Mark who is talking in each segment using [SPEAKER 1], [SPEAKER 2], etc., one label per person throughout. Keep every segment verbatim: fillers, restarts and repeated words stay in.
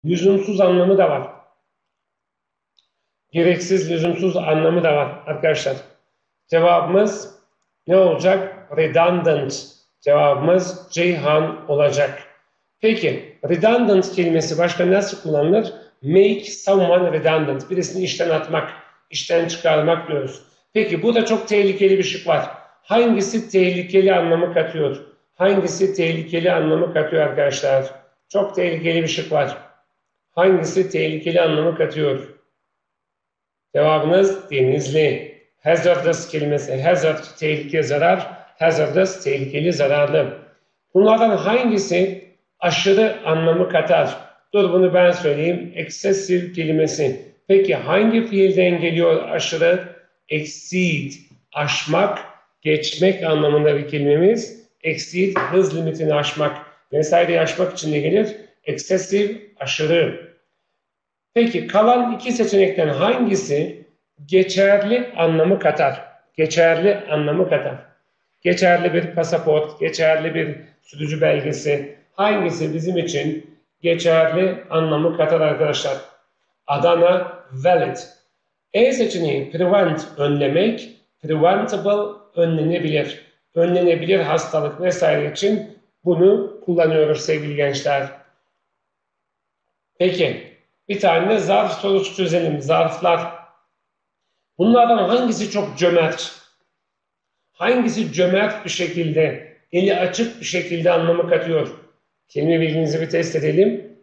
[SPEAKER 1] Lüzumsuz anlamı da var. Gereksiz, lüzumsuz anlamı da var arkadaşlar. Cevabımız ne olacak? Redundant. Cevabımız Ceyhan olacak. Peki, redundant kelimesi başka nasıl kullanılır? Make someone redundant. Birisini işten atmak, işten çıkarmak diyoruz. Peki, bu da çok tehlikeli bir şık var. Hangisi tehlikeli anlamı katıyor? Hangisi tehlikeli anlamı katıyor arkadaşlar? Çok tehlikeli bir şık var. Hangisi tehlikeli anlamı katıyor? Cevabınız Denizli. Hazardous kelimesi. Hazard, tehlike, zarar. Hazardous, tehlikeli, zararlı. Bunlardan hangisi aşırı anlamı katar? Dur bunu ben söyleyeyim. Excessive kelimesi. Peki hangi fiilden geliyor aşırı? Exceed, aşmak, geçmek anlamında bir kelimemiz. Exceed, hız limitini aşmak. Vesaireyi aşmak için ne gelir? Excessive, aşırı. Peki kalan iki seçenekten hangisi geçerli anlamı katar? Geçerli anlamı katar. Geçerli bir pasaport, geçerli bir sürücü belgesi. Hangisi bizim için geçerli anlamı katar arkadaşlar? Adana, valid. E seçeneği prevent, önlemek. Preventable, önlenebilir. Önlenebilir hastalık vesaire için bunu kullanıyoruz sevgili gençler. Peki. Bir tane de zarf sorusu çözelim. Zarflar. Bunlardan hangisi çok cömert? Hangisi cömert bir şekilde, eli açık bir şekilde anlamı katıyor? Kelime bilginizi bir test edelim.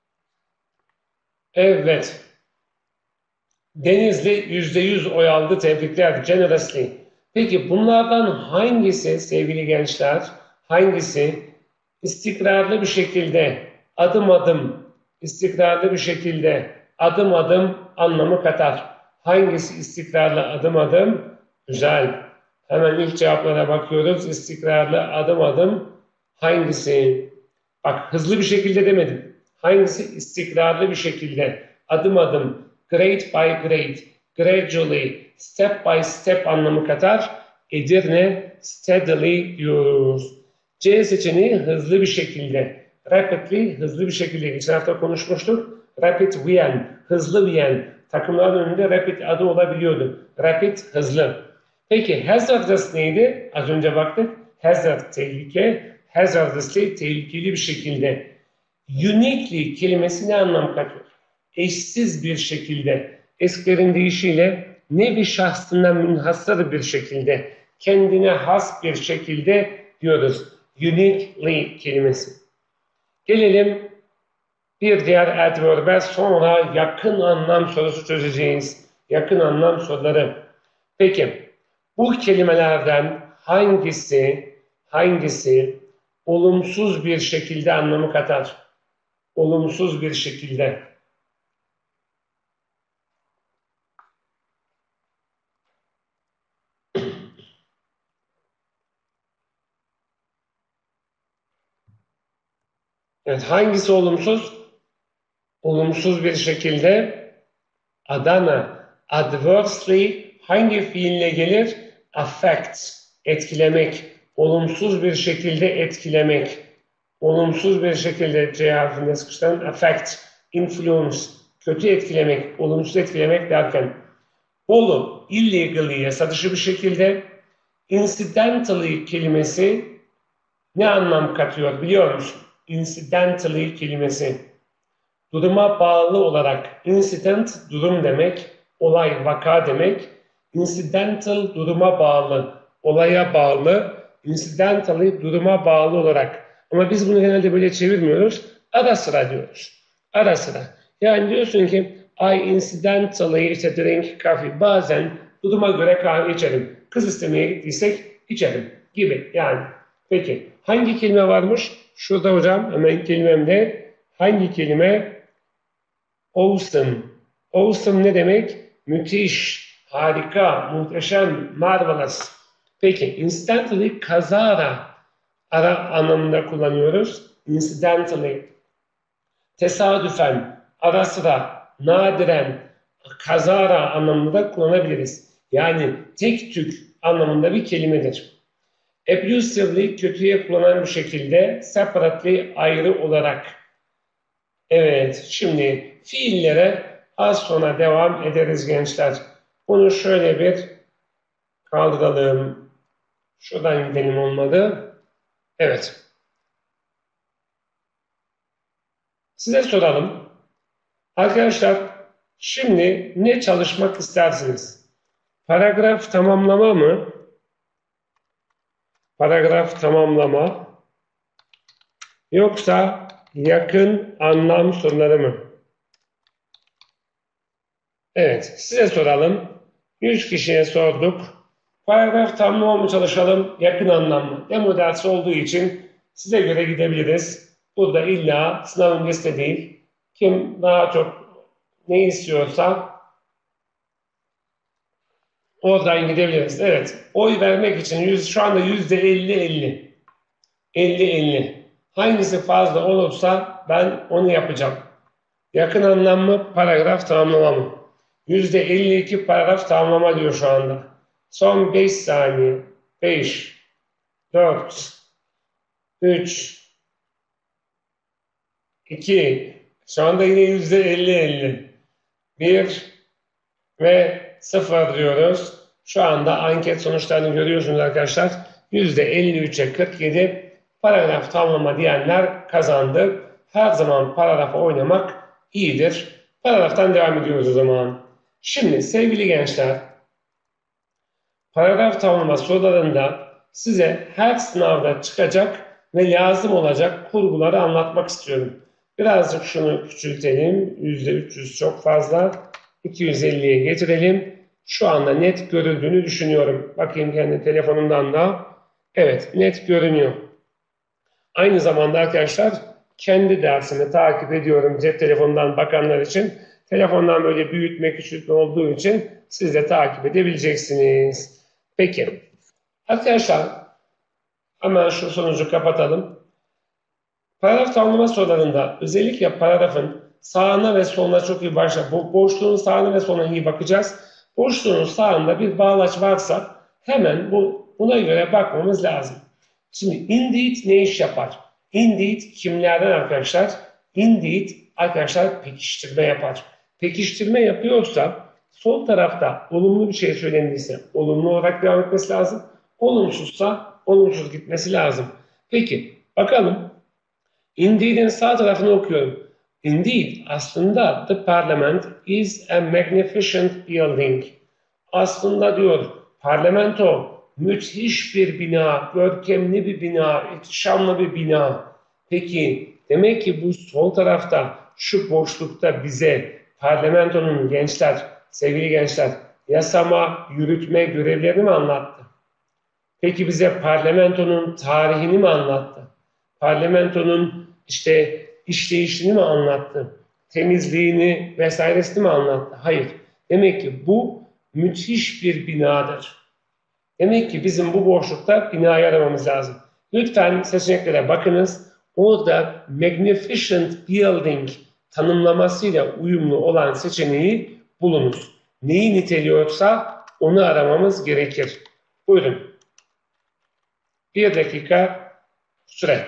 [SPEAKER 1] Evet. Denizli yüzde yüz oy aldı. Tebrikler. Generously. Peki bunlardan hangisi sevgili gençler, hangisi istikrarlı bir şekilde adım adım istikrarlı bir şekilde adım adım anlamı katar? Hangisi istikrarlı adım adım? Güzel. Hemen ilk cevaplara bakıyoruz. İstikrarlı adım adım hangisi? Bak hızlı bir şekilde demedim. Hangisi istikrarlı bir şekilde adım adım, grade by grade, gradually, step by step anlamı katar? Edirne, steadily diyoruz. C seçeneği hızlı bir şekilde. Rapidly, hızlı bir şekilde. Geçen hafta konuşmuştuk. Rapid win, hızlı win. Takımların önünde rapid adı olabiliyordu. Rapid, hızlı. Peki hazardous neydi? Az önce baktık. Hazard, tehlike. Hazardously, tehlikeli bir şekilde. Uniquely kelimesi ne anlam katıyor? Eşsiz bir şekilde. Eskilerin deyişiyle nevi şahsından münhasır bir şekilde. Kendine has bir şekilde diyoruz. Uniquely kelimesi. Gelelim bir diğer adverbe, sonra yakın anlam sorusu çözeceğiz. Yakın anlam soruları. Peki bu kelimelerden hangisi hangisi olumsuz bir şekilde anlamı katar? Olumsuz bir şekilde. Evet, hangisi olumsuz? Olumsuz bir şekilde Adana. Adversely hangi fiille gelir? Affect, etkilemek. Olumsuz bir şekilde etkilemek. Olumsuz bir şekilde C harfinde sıkıştıran affect, influence, kötü etkilemek, olumsuz etkilemek derken. Bolu, illegally, yasa dışı bir şekilde. Incidentally kelimesi ne anlam katıyor biliyor musun? Incidentally kelimesi. Duruma bağlı olarak, incident durum demek, olay, vaka demek. Incidental duruma bağlı, olaya bağlı, incidentally duruma bağlı olarak. Ama biz bunu genelde böyle çevirmiyoruz. Ara sıra diyoruz. Ara sıra. Yani diyorsun ki I incidentally işte drink coffee. Bazen duruma göre kahve içerim. Kız istemeye gittiysek içerim gibi yani. Peki hangi kelime varmış? Şurada hocam hemen kelimemde hangi kelime? Awesome. Awesome ne demek? Müthiş, harika, muhteşem, marvelous. Peki, instantly, kazara ara anlamında kullanıyoruz. Incidentally. Tesadüfen, ara sıra, nadiren, kazara anlamında kullanabiliriz. Yani tek tük anlamında bir kelimedir. Abusively, kötüye kullanan bir şekilde, separately, ayrı olarak. Evet, şimdi fiillere az sonra devam ederiz gençler. Bunu şöyle bir kaldıralım. Şuradan gidelim olmadı. Evet. Size soralım. Arkadaşlar, şimdi ne çalışmak istersiniz? Paragraf tamamlama mı? Paragraf tamamlama yoksa yakın anlam soruları mı? Evet, size soralım. yüz kişiye sorduk. Paragraf tamamlama mı çalışalım, yakın anlam mı? Demo dersi olduğu için size göre gidebiliriz. Burada illa sınav öncesi de değil. Kim daha çok ne istiyorsa oradan gidebiliriz. Evet, oy vermek için yüz, şu anda yüzde elli elli. elli elli. Hangisi fazla olursa ben onu yapacağım. Yakın anlam mı, paragraf tamamlama mı? yüzde elli iki paragraf tamamlama diyor şu anda. Son beş saniye. beş, dört, üç, iki, şu anda yine yüzde elli elli. bir ve sıfır diyoruz. Şu anda anket sonuçlarını görüyorsunuz arkadaşlar. yüzde elli üçe kırk yedi paragraf tamamlama diyenler kazandı. Her zaman paragrafa oynamak iyidir. Paragraftan devam ediyoruz o zaman. Şimdi sevgili gençler, paragraf tamamlama sorularında size her sınavda çıkacak ve lazım olacak kurguları anlatmak istiyorum. Birazcık şunu küçültelim. yüzde üç yüz çok fazla. iki yüz elliye getirelim. Şu anda net görüldüğünü düşünüyorum. Bakayım kendi telefonumdan da. Evet, net görünüyor. Aynı zamanda arkadaşlar kendi dersimi takip ediyorum cep telefonundan bakanlar için. Telefondan böyle büyütme küçültme olduğu için siz de takip edebileceksiniz. Peki. Arkadaşlar hemen şu sonucu kapatalım. Paragraf tamamlama sorularında özellikle paragrafın sağına ve soluna çok iyi başla. Bu boşluğun sağına ve soluna iyi bakacağız. Boşluğun sağında bir bağlaç varsa hemen bu, buna göre bakmamız lazım. Şimdi indeed ne iş yapar? Indeed kimlerden arkadaşlar? Indeed arkadaşlar pekiştirme yapar. Pekiştirme yapıyorsa sol tarafta olumlu bir şey söylendiyse olumlu olarak devam etmesi lazım. Olumsuzsa olumsuz gitmesi lazım. Peki bakalım. Indeed'in sağ tarafını okuyorum. Indeed aslında the parliament is a magnificent building. Aslında diyor parlamento müthiş bir bina, görkemli bir bina, ihtişamlı bir bina. Peki demek ki bu sol tarafta şu boşlukta bize parlamentonun gençler, sevgili gençler yasama, yürütme görevlerini mi anlattı? Peki bize parlamentonun tarihini mi anlattı? Parlamentonun işte işleyişini mi anlattı? Temizliğini vesairesini mi anlattı? Hayır. Demek ki bu müthiş bir binadır. Demek ki bizim bu boşlukta binayı aramamız lazım. Lütfen seçeneklere bakınız. Orada magnificent building tanımlamasıyla uyumlu olan seçeneği bulunuz. Neyi niteliyorsa onu aramamız gerekir. Buyurun. Bir dakika süre.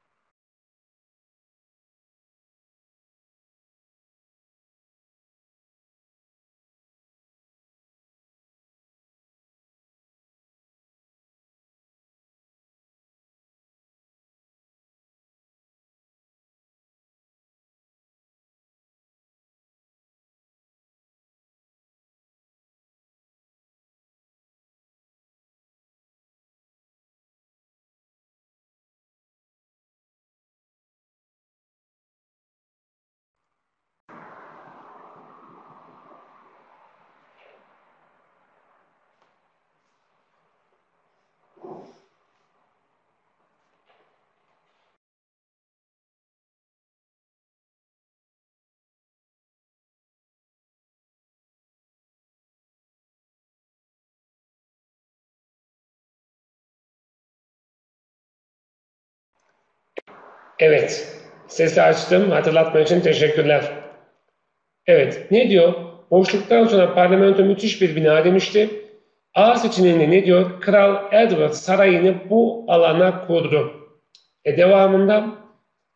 [SPEAKER 1] Evet. Sesi açtım. Hatırlatma için teşekkürler. Evet. Ne diyor? Boşluktan sonra parlamento müthiş bir bina demişti. A seçeneğinde ne diyor? Kral Edward sarayını bu alana kurdu. E devamında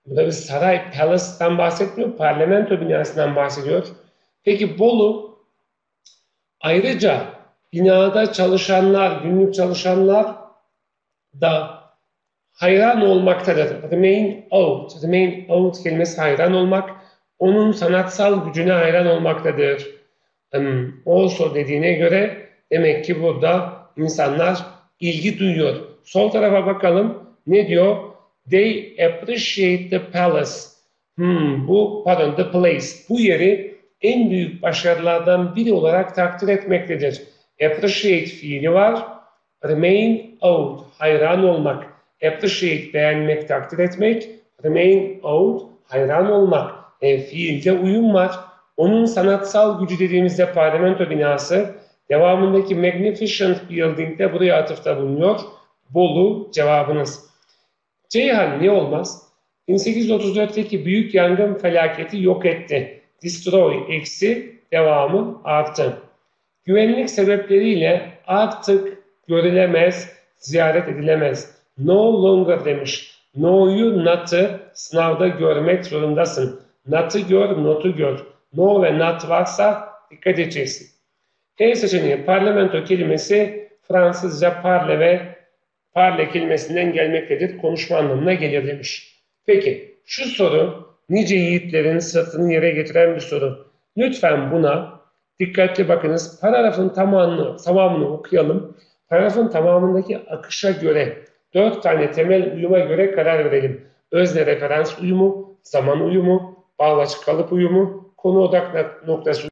[SPEAKER 1] Burada bir saray, palace'dan bahsetmiyor, parlamento binasından bahsediyor. Peki Bolu ayrıca binada çalışanlar, günlük çalışanlar da hayran olmaktadır. Remain awed. Remain awed kelimesi hayran olmak. Onun sanatsal gücüne hayran olmaktadır. Um, also dediğine göre demek ki burada insanlar ilgi duyuyor. Sol tarafa bakalım. Ne diyor? They appreciate the palace. Hmm, bu, pardon, the place. Bu yeri en büyük başarılardan biri olarak takdir etmektedir. Appreciate fiili var. Remain awed, hayran olmak. Appreciate, beğenmek, takdir etmek. Remain awed, hayran olmak. E, fiilde uyum var. Onun sanatsal gücü dediğimizde parlamento binası, devamındaki Magnificent Building'de buraya atıfta bulunuyor. Bolu cevabınız. Ceyhan niye olmaz? bin sekiz yüz otuz dörtteki büyük yangın felaketi yok etti. Destroy eksi, devamı artı. Güvenlik sebepleriyle artık görülemez, ziyaret edilemez. No longer demiş. No'yu, not'ı sınavda görmek zorundasın. Not'ı gör, notu gör. No ve not varsa dikkat edeceksin. E seçeneği parlamento kelimesi Fransızca parle ve parle kelimesinden gelmektedir. Konuşma anlamına gelir demiş. Peki şu soru nice yiğitlerin sırtını yere getiren bir soru. Lütfen buna dikkatli bakınız. Paragrafın tamamını, tamamını okuyalım. Paragrafın tamamındaki akışa göre dört tane temel uyuma göre karar verelim. Özne referans uyumu, zaman uyumu, bağlaç kalıp uyumu, konu odak noktası.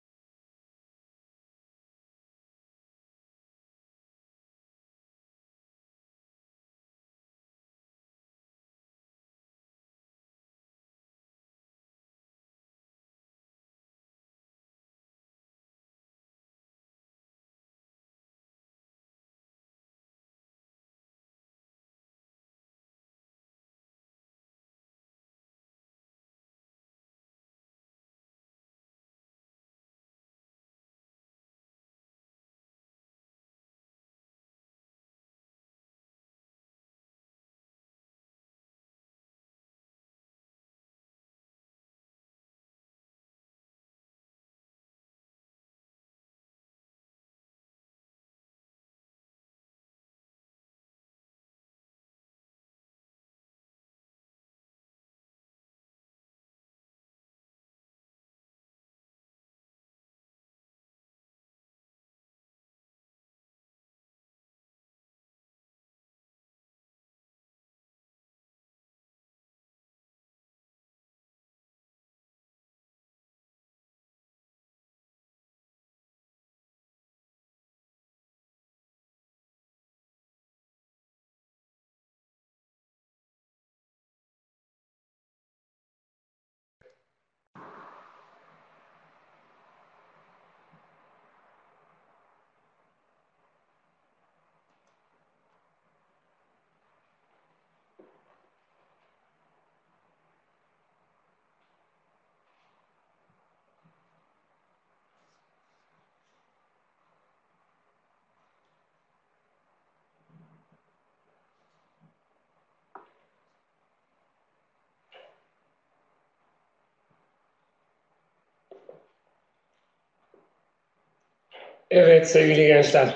[SPEAKER 1] Evet sevgili gençler.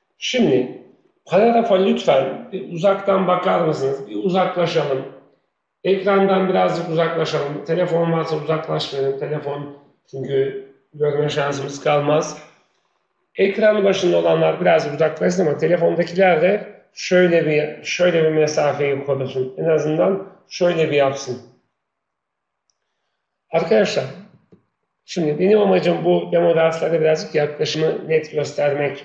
[SPEAKER 1] Şimdi paragrafa lütfen bir uzaktan bakar mısınız? Bir uzaklaşalım. Ekrandan birazcık uzaklaşalım. Telefon varsa uzaklaşmayalım. Telefon çünkü görme şansımız kalmaz. Ekran başında olanlar biraz uzaklaşsın ama telefondakiler de şöyle bir şöyle bir mesafeyi korusun. En azından şöyle bir yapsın. Arkadaşlar, şimdi benim amacım bu demo derslerde birazcık yaklaşımı net göstermek.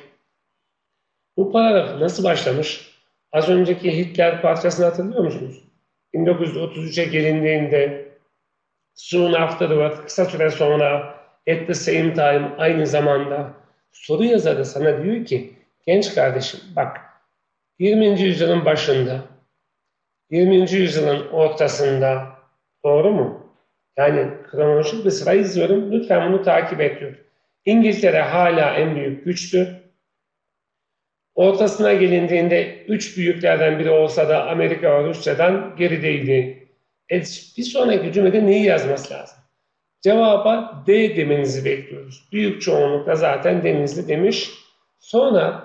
[SPEAKER 1] Bu paragraf nasıl başlamış? Az önceki Hitler parçasını hatırlıyor musunuz? bin dokuz yüz otuz üçe gelindiğinde soon afterward, kısa süre sonra, at the same time, aynı zamanda soru yazarı sana diyor ki genç kardeşim bak yirminci yüzyılın başında, yirminci yüzyılın ortasında, doğru mu? Yani kronolojik bir sıra izliyorum. Lütfen bunu takip et diyor. İngiltere hala en büyük güçtü. Ortasına gelindiğinde üç büyüklerden biri olsa da Amerika ve Rusya'dan gerideydi. E, bir sonraki cümlede neyi yazması lazım? Cevaba D demenizi bekliyoruz. Büyük çoğunlukla zaten Denizli demiş. Sonra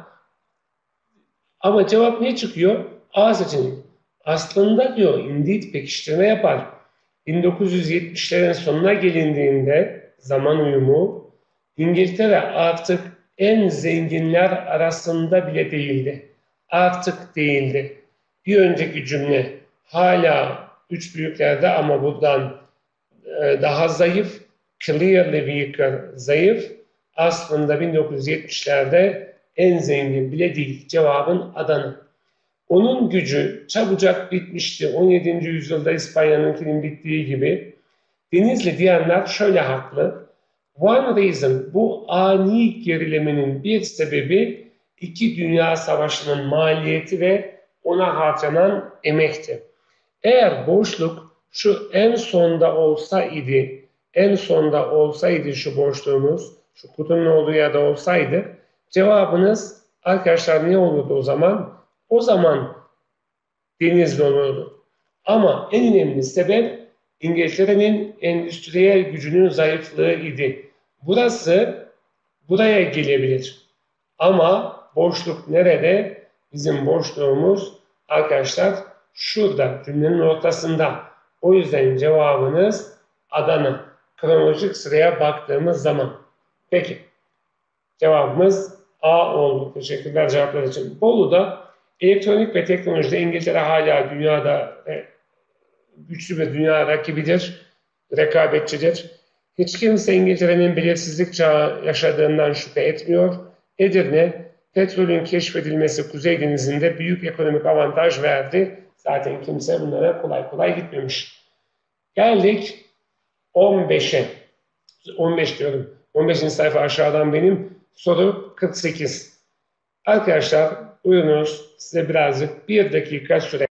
[SPEAKER 1] ama cevap ne çıkıyor? A seçeneği. Aslında diyor indeed pekiştirme yapar. bin dokuz yüz yetmişlerin sonuna gelindiğinde zaman uyumu İngiltere artık en zenginler arasında bile değildi. Artık değildi. Bir önceki cümle hala üç büyüklerde ama buradan e, daha zayıf. Clearly weaker, zayıf. Aslında bin dokuz yüz yetmişlerde en zengin bile değil. Cevabın Adana. Onun gücü çabucak bitmişti. on yedinci yüzyılda İspanya'nınkinin bittiği gibi. Denizli diyenler şöyle haklı. One reason, bu ani gerilemenin bir sebebi iki Dünya Savaşı'nın maliyeti ve ona harcanan emekti. Eğer boşluk şu en sonda olsa idi, en sonda olsaydı şu boşluğumuz, şu kutunun olduğu yerde olsaydı, cevabınız arkadaşlar ne olurdu o zaman? O zaman Denizli olurdu. Ama en önemli sebep İngiltere'nin endüstriyel gücünün zayıflığı idi. Burası buraya gelebilir. Ama boşluk nerede? Bizim boşluğumuz arkadaşlar şurada, cümlenin ortasında. O yüzden cevabınız Adana. Kronolojik sıraya baktığımız zaman. Peki. Cevabımız A oldu. Teşekkürler cevaplar için. Bolu'da elektronik ve teknolojide İngiltere hala dünyada güçlü bir dünya rakibidir, rekabetçidir. Hiç kimse İngiltere'nin belirsizlik çağı yaşadığından şüphe etmiyor. Edirne, petrolün keşfedilmesi Kuzey Denizi'nde büyük ekonomik avantaj verdi. Zaten kimse bunlara kolay kolay gitmemiş. Geldik on beşe. on beş diyorum. on beşinci sayfa aşağıdan benim. Soru kırk sekiz. Arkadaşlar buyurunuz, size birazcık bir dakika süre.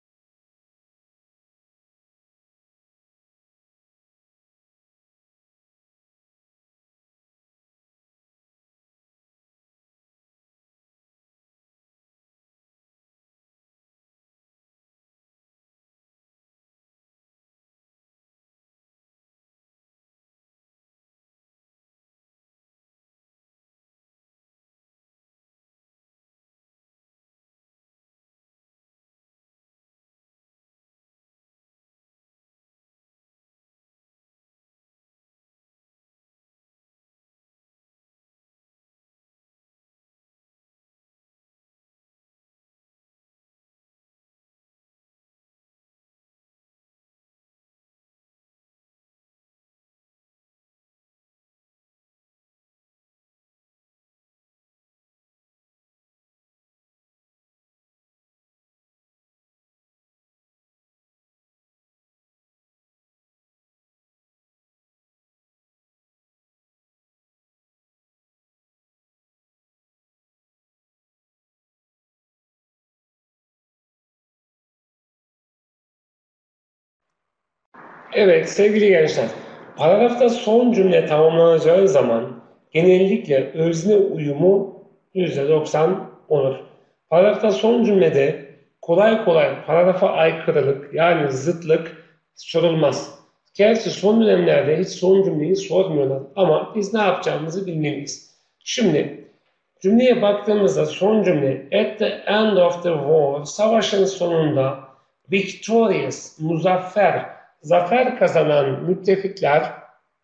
[SPEAKER 1] Evet sevgili gençler, paragrafta son cümle tamamlanacağı zaman genellikle özne uyumu yüzde doksan olur. Paragrafta son cümlede kolay kolay paragrafa aykırılık yani zıtlık sorulmaz. Gerçi son dönemlerde hiç son cümleyi sormuyorlar ama biz ne yapacağımızı bilmeliyiz. Şimdi cümleye baktığımızda son cümle at the end of the war, savaşın sonunda victorious, muzaffer, zafer kazanan müttefikler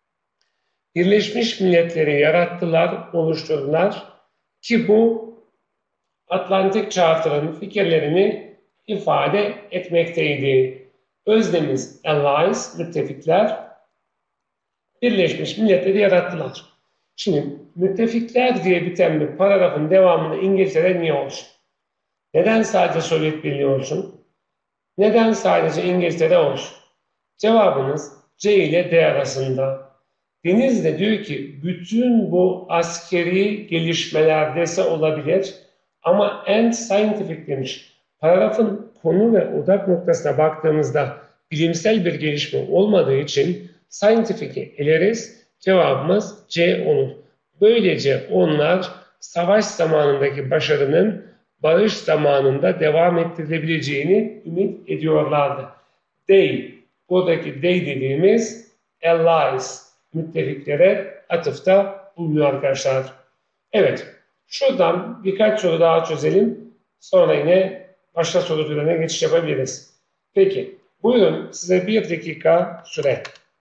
[SPEAKER 1] Birleşmiş Milletleri yarattılar, oluşturdular ki bu Atlantik Charter'ın fikirlerini ifade etmekteydi. Öznemiz allies, müttefikler Birleşmiş Milletleri yarattılar. Şimdi müttefikler diye biten bir paragrafın devamında İngiltere niye olsun? Neden sadece Sovyet Birliği olsun? Neden sadece İngiltere olsun? Cevabınız C ile D arasında. Deniz de diyor ki bütün bu askeri gelişmeler dese olabilir ama and scientific demiş. Paragrafın konu ve odak noktasına baktığımızda bilimsel bir gelişme olmadığı için scientific'i eleriz. Cevabımız C olur. Böylece onlar savaş zamanındaki başarının barış zamanında devam ettirilebileceğini ümit ediyorlardı. They, buradaki they dediğimiz allies, müttefiklere atıfta bulunuyor arkadaşlar. Evet, şuradan birkaç soru daha çözelim. Sonra yine başka soru türlerine geçiş yapabiliriz. Peki, buyurun size bir dakika süre.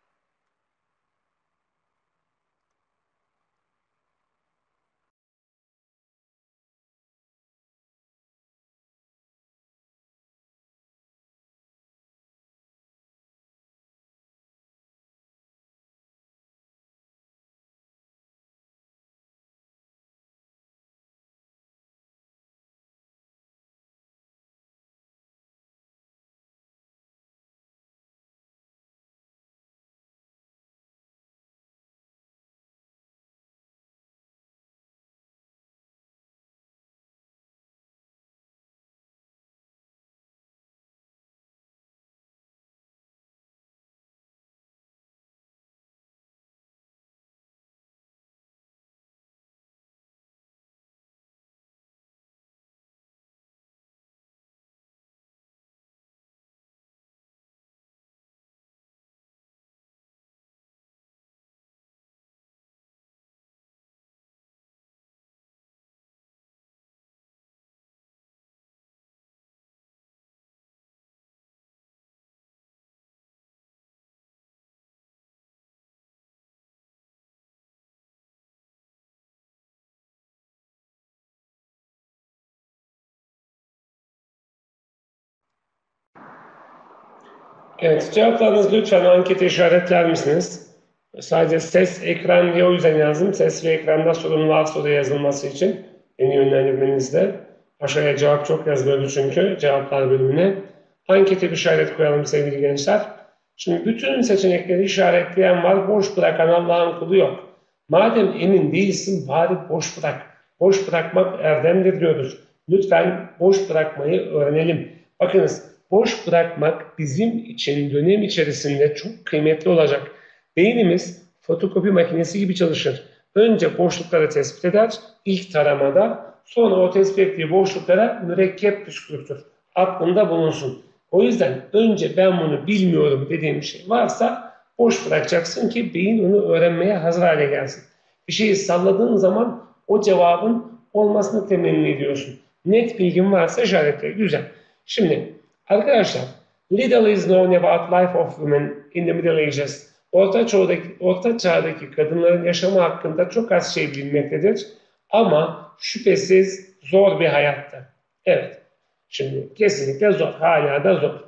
[SPEAKER 1] Evet, cevaplarınızı lütfen ankete işaretler misiniz? Sadece ses, ekran diye o yüzden yazdım. Ses ve ekranda sorun varsa da yazılması için beni yönlendirmenizde. Aşağıya cevap çok yazılıyordu çünkü cevaplar bölümüne. Ankete bir işaret koyalım sevgili gençler. Şimdi bütün seçenekleri işaretleyen var, boş bırakan Allah'ın kulu yok. Madem emin değilsin bari boş bırak. Boş bırakmak erdemdir diyoruz. Lütfen boş bırakmayı öğrenelim. Bakınız, boş bırakmak bizim için dönem içerisinde çok kıymetli olacak. Beynimiz fotokopi makinesi gibi çalışır. Önce boşlukları tespit eder, ilk taramada, sonra o tespit ettiği boşluklara mürekkep püskürtür. Aklında bulunsun. O yüzden önce ben bunu bilmiyorum dediğim şey varsa boş bırakacaksın ki beyin onu öğrenmeye hazır hale gelsin. Bir şeyi salladığın zaman o cevabın olmasını temenni ediyorsun. Net bilgin varsa işaretle. Güzel. Şimdi arkadaşlar, little is known about life of women in the Middle Ages. Orta çağdaki, orta çağdaki kadınların yaşamı hakkında çok az şey bilinmektedir. Ama şüphesiz zor bir hayatta. Evet. Şimdi kesinlikle zor. Hala da zor.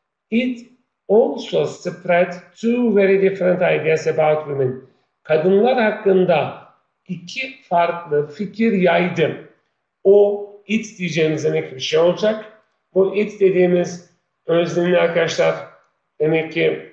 [SPEAKER 1] It also spread two very different ideas about women. Kadınlar hakkında iki farklı fikir yaydı. O it diyeceğimiz demek bir şey olacak. Bu it dediğimiz özlemli arkadaşlar demek ki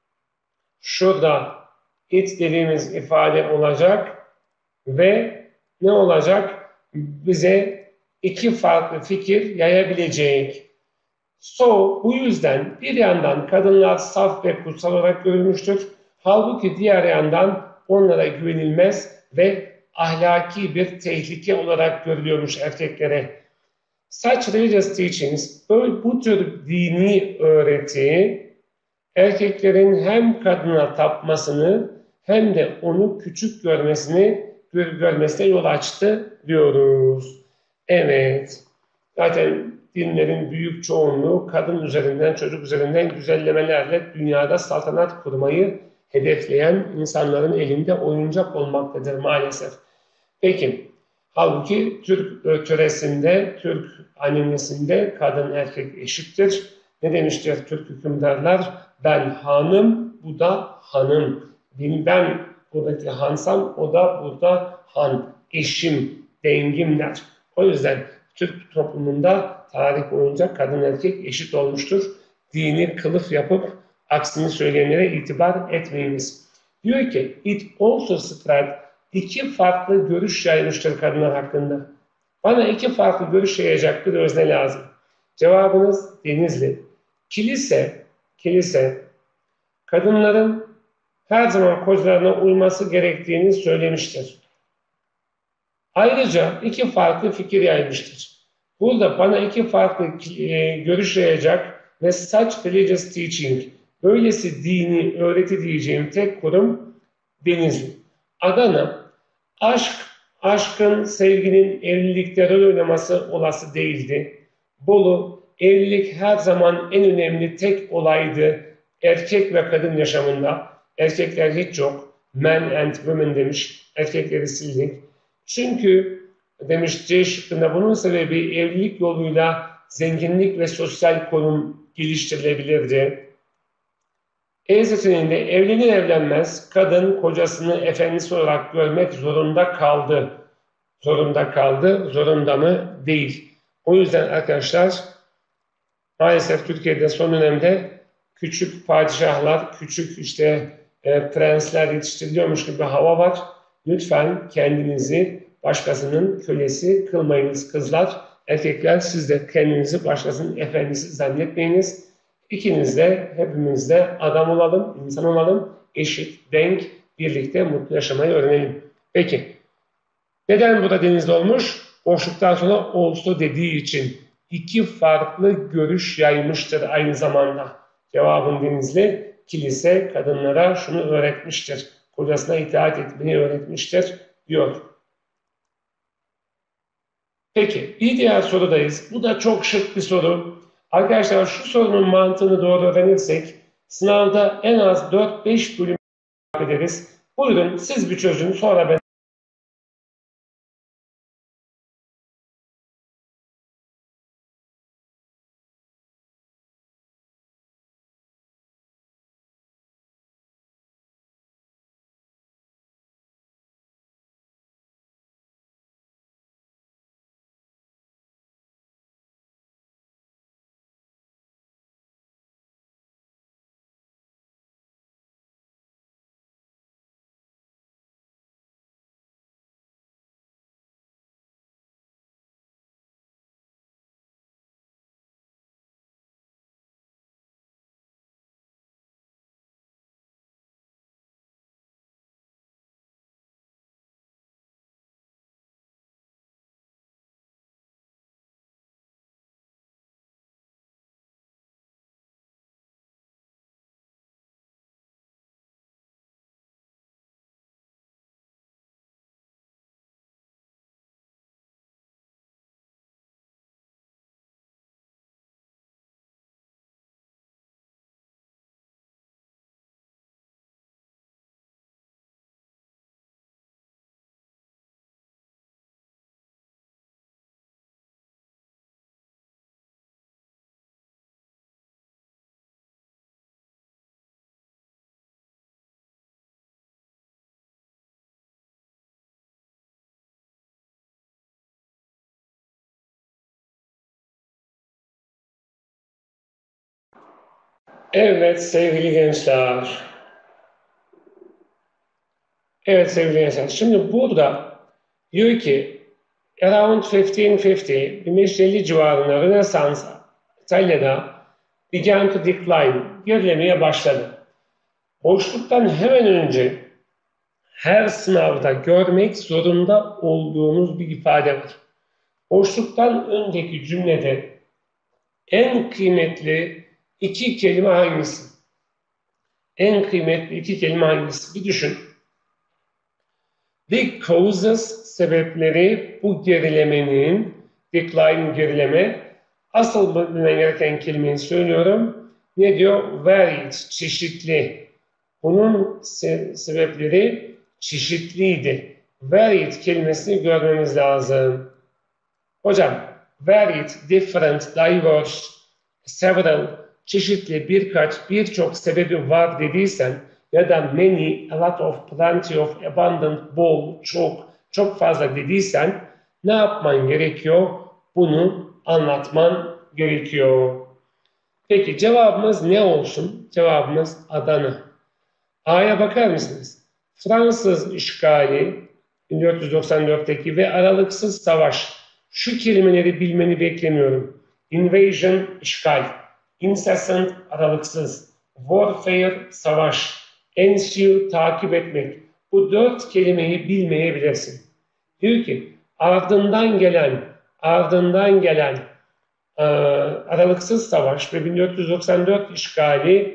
[SPEAKER 1] şurada it dediğimiz ifade olacak ve ne olacak? Bize iki farklı fikir yayabilecek. So, bu yüzden bir yandan kadınlar saf ve kutsal olarak görülmüştür. Halbuki diğer yandan onlara güvenilmez ve ahlaki bir tehlike olarak görülüyormuş erkeklere. Such religious teachings, böyle bu tür dini öğreti erkeklerin hem kadına tapmasını hem de onu küçük görmesini görmesine yol açtı diyoruz. Evet, zaten dinlerin büyük çoğunluğu kadın üzerinden, çocuk üzerinden güzellemelerle dünyada saltanat kurmayı hedefleyen insanların elinde oyuncak olmaktadır maalesef. Peki, halbuki Türk töresinde, Türk animesinde kadın erkek eşittir. Ne demiştir Türk hükümdarlar? Ben hanım, bu da hanım. Ben buradaki hansam, o da burada han. Eşim, dengim der. O yüzden Türk toplumunda tarih boyunca kadın erkek eşit olmuştur. Dini kılıf yapıp aksini söyleyenlere itibar etmeyiniz. Diyor ki, it also spread, iki farklı görüş yaymıştır kadınlar hakkında. Bana iki farklı görüş yayacak bir özne lazım. Cevabınız Denizli. Kilise, kilise, kadınların her zaman kocalarına uyması gerektiğini söylemiştir. Ayrıca iki farklı fikir yaymıştır. Burada bana iki farklı e, görüş yayacak ve such religious teaching, Öylesi dini öğreti diyeceğim tek kurum Denizli. Adana, aşk, aşkın, sevginin evlilikte rol oynaması olası değildi. Bolu, evlilik her zaman en önemli tek olaydı erkek ve kadın yaşamında. Erkekler hiç yok. Men and women demiş. Erkekleri sildik. Çünkü demiş C şıkkında bunun sebebi evlilik yoluyla zenginlik ve sosyal konum geliştirilebilirdi. E seçeneğinde evlenir evlenmez kadın kocasını efendisi olarak görmek zorunda kaldı. Zorunda kaldı, zorunda mı? Değil. O yüzden arkadaşlar maalesef Türkiye'de son dönemde küçük padişahlar, küçük işte e, prensler yetiştiriliyormuş gibi bir hava var. Lütfen kendinizi başkasının kölesi kılmayınız kızlar. Erkekler siz de kendinizi başkasının efendisi zannetmeyiniz. İkiniz de hepimiz de adam olalım, insan olalım, eşit, denk, birlikte mutlu yaşamayı öğrenelim. Peki, neden burada Denizli olmuş? Boşluktan sonra olsu dediği için iki farklı görüş yaymıştır aynı zamanda. Cevabın Denizli, kilise kadınlara şunu öğretmiştir, kocasına itaat etmeyi öğretmiştir diyor. Peki, bir diğer sorudayız. Bu da çok şık bir soru. Arkadaşlar şu sorunun mantığını doğru öğrenirsek sınavda en az dört beş bölüm ederiz. Buyurun siz bir çözün sonra ben. Evet sevgili gençler. Evet sevgili gençler. Şimdi burada diyor ki around fifteen fifty, bin beş yüz elli civarında Rönesans İtalya'da began to decline, gerilemeye başladı. Boşluktan hemen önce her sınavda görmek zorunda olduğunuz bir ifade var. Boşluktan önceki cümlede en kıymetli iki kelime hangisi? En kıymetli iki kelime hangisi? Bir düşün. The causes, sebepleri, bu gerilemenin, decline gerileme, asıl bilmen gereken kelimeyi söylüyorum. Ne diyor? Varied, çeşitli. Bunun se sebepleri çeşitliydi. Varied kelimesini görmemiz lazım. Hocam, varied, different, diverse, several, çeşitli, birkaç, birçok sebebi var dediysen ya da many, a lot of, plenty of, abundant, bol, çok, çok fazla dediysen ne yapman gerekiyor? Bunu anlatman gerekiyor. Peki cevabımız ne olsun? Cevabımız Adana. A'ya bakar mısınız? Fransız işgali bin dört yüz doksan dörtteki ve aralıksız savaş. Şu kelimeleri bilmeni beklemiyorum. Invasion, işgal. Incessant, aralıksız. Warfare, savaş. Ensue, takip etmek. Bu dört kelimeyi bilmeyebilirsin. Diyor ki ardından gelen, ardından gelen e, aralıksız savaş ve bin dört yüz doksan dört işgali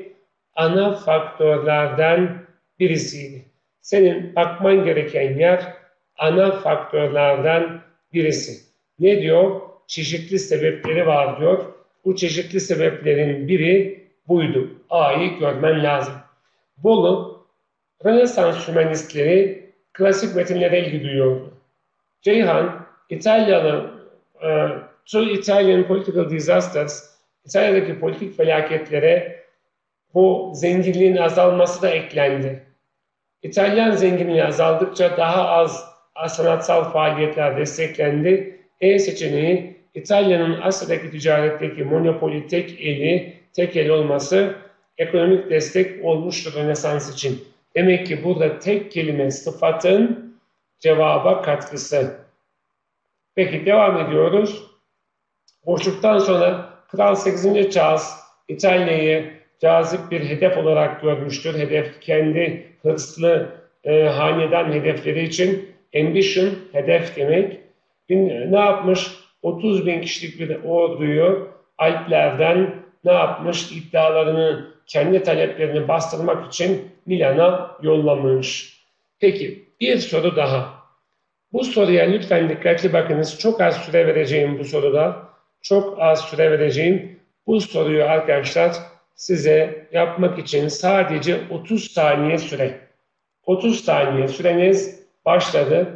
[SPEAKER 1] ana faktörlerden birisiydi. Senin bakman gereken yer ana faktörlerden birisi. Ne diyor? Çeşitli sebepleri var diyor. Bu çeşitli sebeplerin biri buydu. A'yı görmen lazım. Bolu, Rönesans hümanistleri klasik metinlere ilgi duyuyordu. Ceyhan, İtalyalı e, Two Italian Political Disasters, İtalya'daki politik felaketlere bu zenginliğin azalması da eklendi. İtalyan zenginliği azaldıkça daha az sanatsal faaliyetler desteklendi. E seçeneği İtalya'nın Asya'daki ticaretteki monopoli tek eli, tek el olması ekonomik destek olmuştur Rönesans için. Demek ki burada tek kelime sıfatın cevaba katkısı. Peki devam ediyoruz. Boşluktan sonra Kral sekizinci Charles İtalya'yı cazip bir hedef olarak görmüştür. Hedef kendi hırslı e, hanedan hedefleri için. Ambition, hedef demek. Ne yapmış? otuz bin kişilik bir orduyu Alplerden ne yapmış? İddialarını, kendi taleplerini bastırmak için Milan'a yollamış. Peki bir soru daha. Bu soruya lütfen dikkatli bakınız. Çok az süre vereceğim bu soruda. Çok az süre vereceğim. Bu soruyu arkadaşlar size yapmak için sadece otuz saniye süre. otuz saniye süreniz başladı.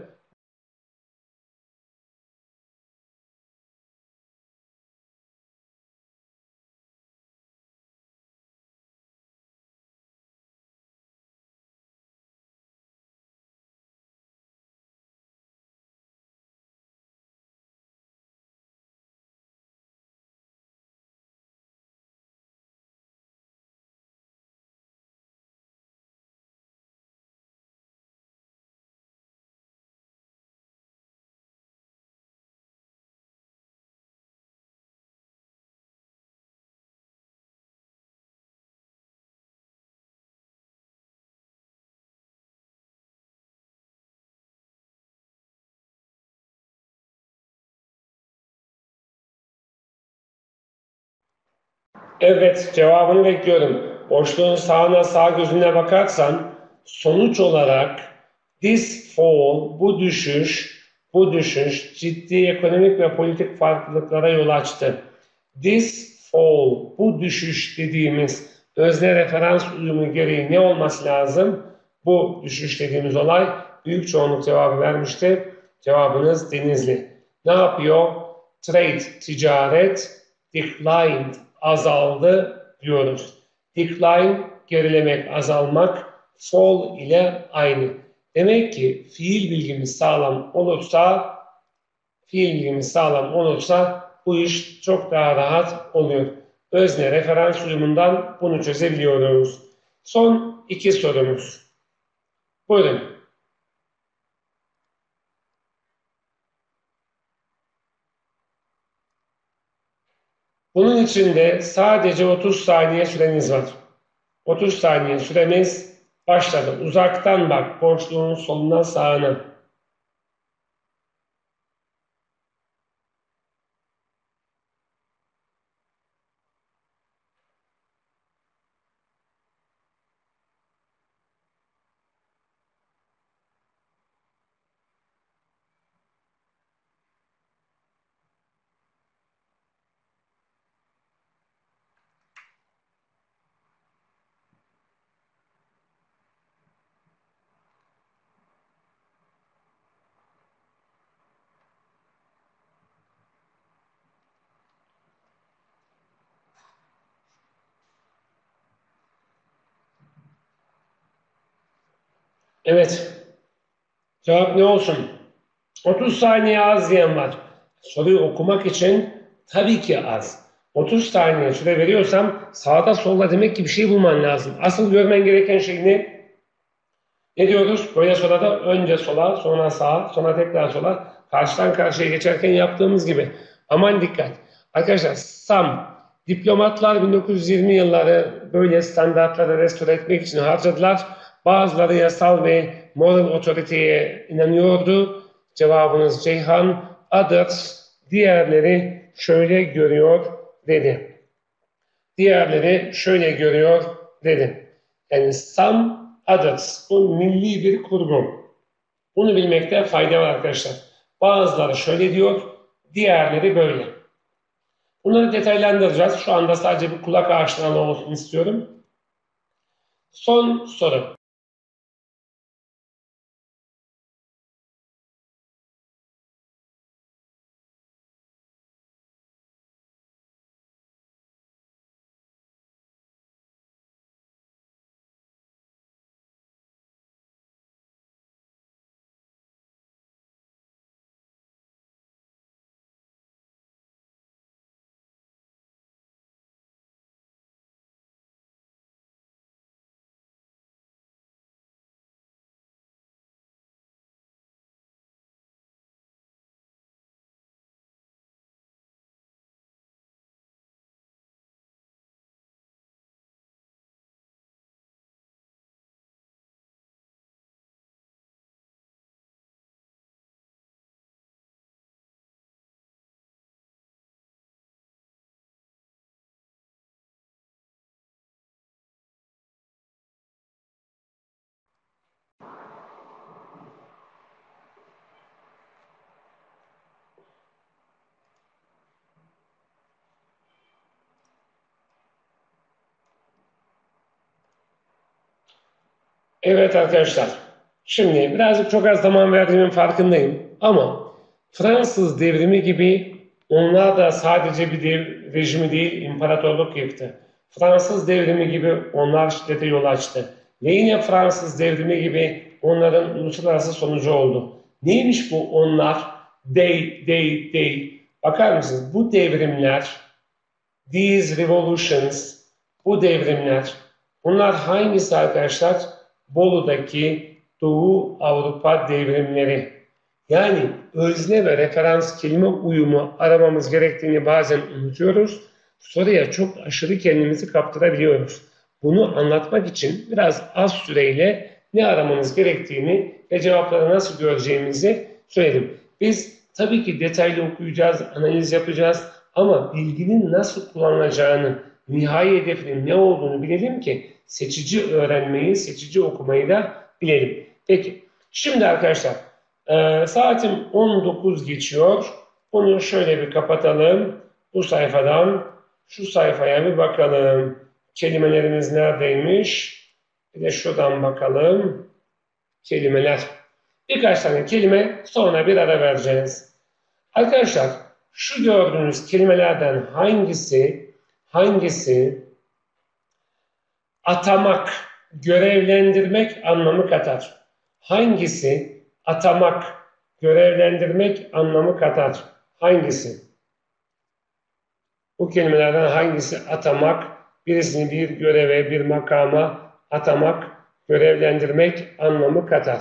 [SPEAKER 1] Evet, cevabını bekliyorum. Boşluğun sağına sağ gözüne bakarsan sonuç olarak this fall, bu düşüş, bu düşüş ciddi ekonomik ve politik farklılıklara yol açtı. This fall, bu düşüş dediğimiz özne referans uyumu gereği ne olması lazım? Bu düşüş dediğimiz olay büyük çoğunluk cevabı vermişti. Cevabınız Denizli. Ne yapıyor? Trade, ticaret, declined, azaldı diyoruz. Decline, gerilemek, azalmak, fall ile aynı. Demek ki fiil bilgimiz sağlam olursa, fiil bilgimiz sağlam olursa bu iş çok daha rahat oluyor. Özne referans uyumundan bunu çözebiliyoruz. Son iki sorumuz. Buyurun. Bunun için de sadece otuz saniye süreniz var. otuz saniye süremiz başladı. Uzaktan bak boşluğun soluna sağına. Evet. Cevap ne olsun? otuz saniye az diyen var. Soruyu okumak için tabii ki az. otuz saniye süre veriyorsam sağda solda demek ki bir şey bulman lazım. Asıl görmen gereken şey ne? Ne diyoruz? Böyle soruda önce sola, sonra sağa, sonra tekrar sola, karşıdan karşıya geçerken yaptığımız gibi. Aman dikkat. Arkadaşlar SAM, diplomatlar bin dokuz yüz yirmi yılları böyle standartları restore etmek için harcadılar. Bazıları yasal ve moral otoriteye inanıyordu. Cevabınız Ceyhan. Others, diğerleri şöyle görüyor dedi. Diğerleri şöyle görüyor dedi. Yani some others. Bu milli bir kurgu. Bunu bilmekte fayda var arkadaşlar. Bazıları şöyle diyor, diğerleri böyle. Bunları detaylandıracağız. Şu anda sadece bir kulak aşinalığı olsun istiyorum. Son soru. Evet arkadaşlar. Şimdi birazcık çok az zaman verdiğimin farkındayım. Ama Fransız devrimi gibi onlar da sadece bir dev, rejimi değil, imparatorluk yıktı. Fransız devrimi gibi onlar şiddete yol açtı. Ve yine Fransız devrimi gibi onların uluslararası sonucu oldu. Neymiş bu onlar? They, they, they. Bakar mısınız? Bu devrimler, these revolutions, bu devrimler, bunlar hangisi arkadaşlar? Bolu'daki Doğu Avrupa devrimleri. Yani özne ve referans kelime uyumu aramamız gerektiğini bazen unutuyoruz. Soruya çok aşırı kendimizi kaptırabiliyoruz. Bunu anlatmak için biraz az süreyle ne aramamız gerektiğini ve cevapları nasıl göreceğimizi söyledim. Biz tabii ki detaylı okuyacağız, analiz yapacağız ama bilginin nasıl kullanılacağını, nihai hedefinin ne olduğunu bilelim ki seçici öğrenmeyi, seçici okumayı da bilelim. Peki, şimdi arkadaşlar e, saatim on dokuz geçiyor. Bunu şöyle bir kapatalım. Bu sayfadan şu sayfaya bir bakalım. Kelimelerimiz neredeymiş? Bir de şuradan bakalım. Kelimeler. Birkaç tane kelime sonra bir ara vereceğiz. Arkadaşlar şu gördüğünüz kelimelerden hangisi hangisi atamak, görevlendirmek anlamı katar? Hangisi atamak, görevlendirmek anlamı katar? Hangisi? Bu kelimelerden hangisi atamak, birisini bir göreve, bir makama atamak, görevlendirmek anlamı katar?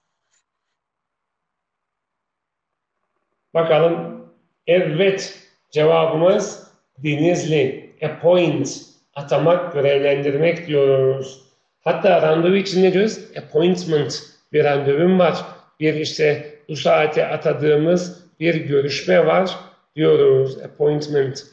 [SPEAKER 1] Bakalım. Evet, cevabımız Denizli. Appoint, atamak, görevlendirmek diyoruz. Hatta randevu için ne diyoruz? Appointment, bir randevum var. Bir işte bu saate atadığımız bir görüşme var diyoruz. Appointment.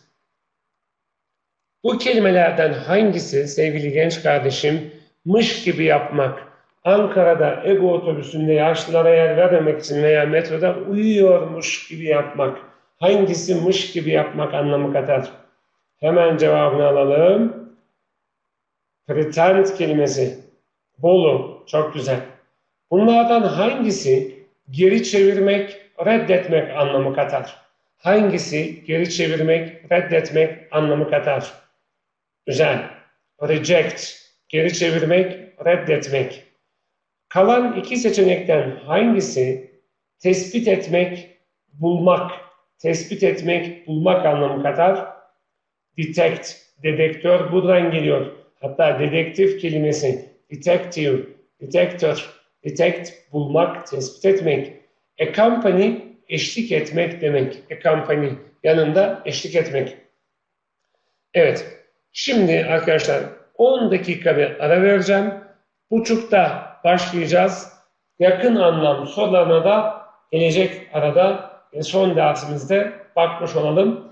[SPEAKER 1] Bu kelimelerden hangisi sevgili genç kardeşim mış gibi yapmak, Ankara'da Ego otobüsünde yaşlılara yer vermemek için veya metroda uyuyormuş gibi yapmak, hangisi mış gibi yapmak anlamı katar? Hemen cevabını alalım. Pretend kelimesi. Bolu. Çok güzel. Bunlardan hangisi geri çevirmek, reddetmek anlamı katar? Hangisi geri çevirmek, reddetmek anlamı katar? Güzel. Reject, geri çevirmek, reddetmek. Kalan iki seçenekten hangisi tespit etmek, bulmak, tespit etmek, bulmak anlamı katar? Detect, dedektör buradan geliyor. Hatta dedektif kelimesi, detective, detector, detect, bulmak, tespit etmek. Accompany, eşlik etmek demek. Accompany, yanında eşlik etmek. Evet. Şimdi arkadaşlar on dakika bir ara vereceğim. Buçukta başlayacağız. Yakın anlam sorularına da gelecek arada son dersimizde bakmış olalım.